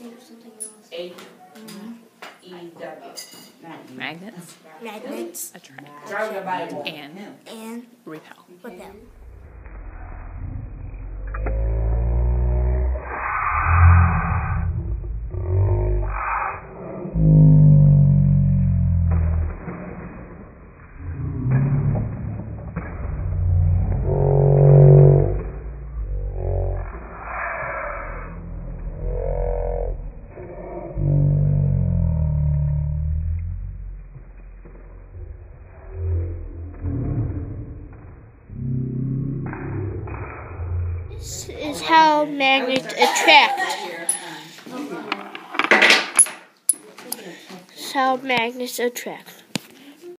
H-E-W. Magnets. Magnets. Attract. And Repel. repel. This is how magnets attract. This is how magnets attract.